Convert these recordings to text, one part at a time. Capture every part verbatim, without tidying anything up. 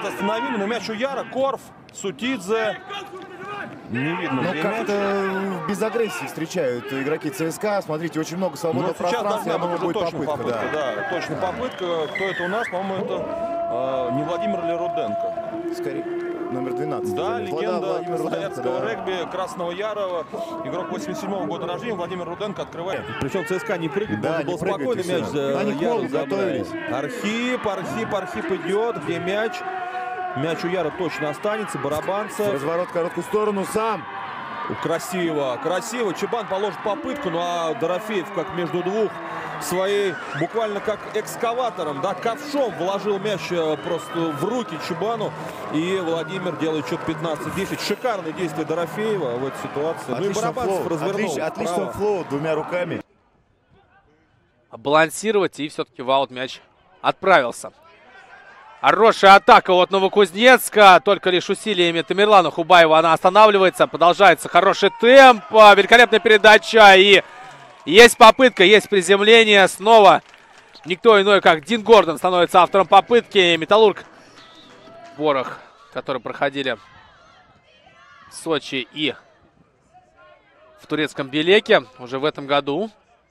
назад остановили, но мяч у Яра, Корф, Сутидзе. Не видно. Ну, как-то без агрессии встречают игроки ЦСКА. Смотрите, очень много свободного пространства. Я думаю, будет попытка. попытка да. Да, точно попытка. Кто это у нас? По-моему, это э, не Владимир ли Руденко. Скорее, номер двенадцать. Да, легенда Красноярского да. регби, Красного Ярова. Игрок восемьдесят седьмого года рождения. Владимир Руденко открывает. Причем ЦСКА не прыгает, да, был спокойный мяч. Они к голу готовились. Архип, Архип, Архип идет. Где мяч? Мяч у Яра точно останется. Барабанцев. Разворот в короткую сторону сам. Красиво, красиво. Чебан положит попытку, ну а Дорофеев как между двух своей, буквально как экскаватором, да, ковшом вложил мяч просто в руки Чебану. И Владимир делает счет пятнадцать десять. Шикарное действие Дорофеева в этой ситуации. Отлично, ну и Барабанцев флоу. развернул. Отлично, отлично флоу двумя руками. Балансировать, и все-таки в аут мяч отправился. Хорошая атака от Новокузнецка. Только лишь усилиями Тамерлана Хубаева она останавливается. Продолжается хороший темп. Великолепная передача. И есть попытка, есть приземление. Снова никто иной, как Дин Гордон, становится автором попытки. Металлург Борох, которые проходили в Сочи и в турецком Белеке уже в этом году.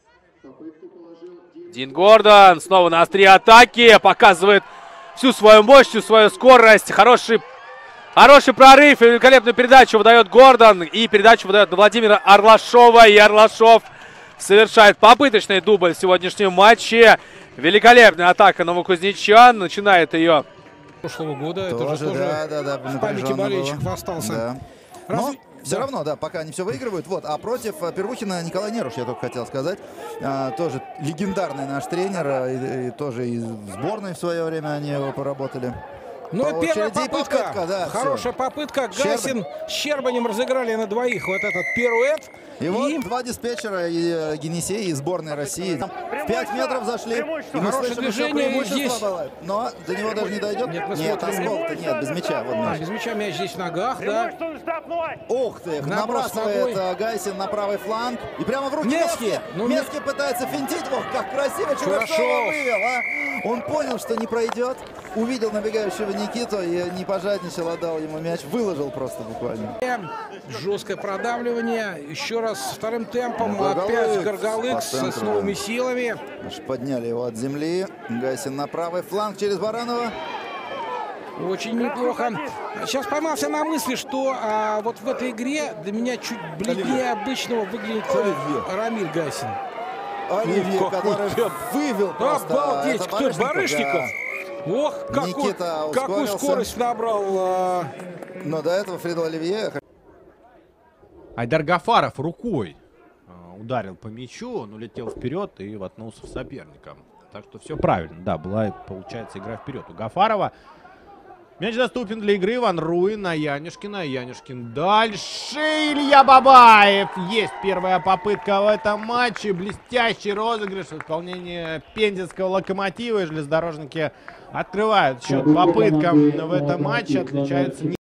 Дин Гордон снова на острие атаки. Показывает всю свою мощь, всю свою скорость. Хороший, хороший прорыв и великолепную передачу выдает Гордон. И передачу выдает на Владимира Орлашова. И Орлашов совершает попыточный дубль в сегодняшнем матче. Великолепная атака новокузнечан. Начинает ее. Прошлого года. Тоже, это уже да, да, да, в памяти болельщиков было. Остался. Да. Разве... Но все да. равно, да, пока они все выигрывают. Вот, а против Первухина Николай Неруш, я только хотел сказать. А, тоже легендарный наш тренер. И, и тоже и в сборной в свое время они его поработали. Ну и первая очереди, попытка. попытка да, Хорошая все. попытка. Гайсин с Щербанем разыграли на двоих вот этот пируэт. И, и вот два диспетчера, и Генесей, и сборной России. В пять метров зашли. И мы Хорошее слышим, движение здесь. Было. Но до него даже не дойдет. Нет, нет осколка, нет, без мяча. Вот а, без мяча мяч здесь в ногах, да. Ух ты, Наброс набрасывает ногой. Гайсин на правый фланг. И прямо в руки Невский. Невский. Ну, Невский пытается финтить. Ох, как красиво Чурашова вывел, а. Он понял, что не пройдет. Увидел набегающего Никиту и не пожадничал, отдал ему мяч. Выложил просто буквально. Жесткое продавливание. Еще раз вторым темпом. Горгалыкс. Опять Горгалыкс с новыми силами. Аж подняли его от земли. Гайсин на правый фланг через Баранова. Очень неплохо. Сейчас поймался на мысли, что а, вот в этой игре для меня чуть бледнее обычного выглядит а, Рамиль Гайсин. Оливье, ну, который вывел просто. Обалдеть, кто это? Барышников? Да. Ох, какой, какую скорость набрал. А... Но до этого Фридо Оливье. Айдар Гафаров рукой ударил по мячу, он улетел вперед и воткнулся в соперника. Так что все правильно. Да, была, получается, игра вперед у Гафарова. Мяч доступен для игры. Ван Руй на Янюшкина. Янюшкин дальше. Илья Бабаев. Есть первая попытка в этом матче. Блестящий розыгрыш в исполнении пензенского Локомотива. И железнодорожники открывают счет попыткам в этом матче. Отличаются